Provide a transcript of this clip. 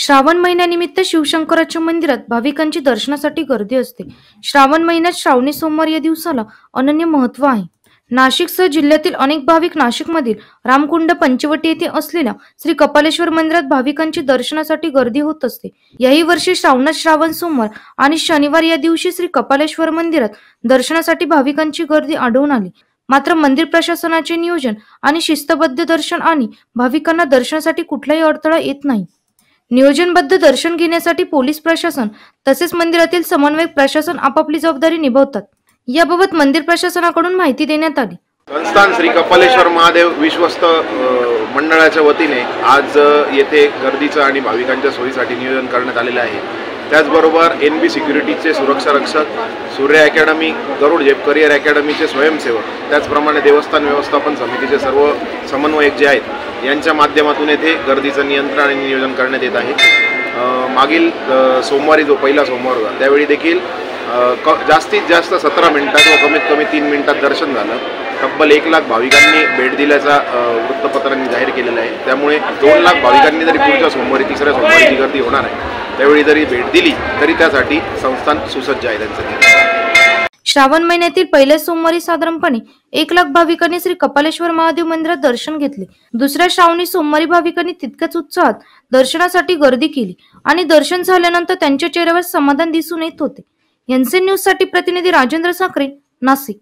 श्रावण महिन्यानिमित्त शिवशंकराच्या मंदिरात भाविकांची दर्शनासाठी गर्दी असते। श्रावण महिन्यात श्रावणी सोमवार या दिवसाला अनन्य महत्त्व आहे। नाशिकसह जिल्ह्यातील अनेक भाविक नाशिकमधील रामकुंड पंचवटी येथे असलेल्या श्री कपालेश्वर मंदिरात भाविकांची दर्शनासाठी गर्दी होत असते। याही वर्षी श्रावणात श्रावण सोमवार आणि शनिवार या दिवशी श्री कपालेश्वर मंदिरात दर्शनासाठी भाविकांची गर्दी आढळून आली। मात्र मंदिर प्रशासनाचे नियोजन आणि शिस्तबद्ध दर्शन आणि भाविकांना दर्शनासाठी कुठलाही अडथळा येत नाही। नियोजनबद्ध दर्शन घेण्यासाठी पोलीस प्रशासन तसेच मंदिरातील समन्वयक प्रशासन आपापली जबाबदारी निभावतात। याबाबत मंदिर प्रशासनाकडून माहिती देण्यात आली। संस्थान श्री कपालेश्वर महादेव विश्वस्त मंडळाच्या वतीने आज येथे गर्दीचं आणि भाविकांच्या सोयीसाठी नियोजन करण्यात आलेले आहे। त्याचबरोबर NB सिक्युरिटीचे सुरक्षा रक्षक, सूर्य अकॅडमी, गरुड जेप करियर अकॅडमीचे स्वयंसेवक, त्याचप्रमाणे देवस्थान व्यवस्थापन समितीचे सर्व समन्वयक जे आहेत यांच्या माध्यमातून येथे गर्दीचं नियंत्रण आणि नियोजन करण्यात येत आहे। मागील सोमवारी जो पहिला सोमवार होता त्यावेळी देखील जास्तीत जास्त 17 मिनिटात व कमीत कमी 3 मिनिटात दर्शन झालं। तब्बल 1 लाख भाविकांनी भेट दिल्याचा वृत्तपत्रांनी जाहीर केलेला आहे। त्यामुळे 2 लाख भाविकांनी जरी पुढच्या सोमवारी तिसऱ्या सोमवारीची गर्दी होणार आहे त्यावेळी जरी भेट दिली तरी त्यासाठी संस्थान सुसज्ज आहे त्यांचं। श्रावण महिन्यातील पहिल्या सोमवारी साधारणपणे 1 लाख भाविकांनी श्री कपालेश्वर महादेव मंदिरात दर्शन घेतले। दुसऱ्या श्रावणी सोमवारी भाविकांनी तितक्याच उत्साहात दर्शनासाठी गर्दी केली आणि दर्शन झाल्यानंतर त्यांच्या चेहऱ्यावर समाधान दिसून येत होते। एनसी न्यूज साठी प्रतिनिधी राजेंद्र साखरे, नाशिक।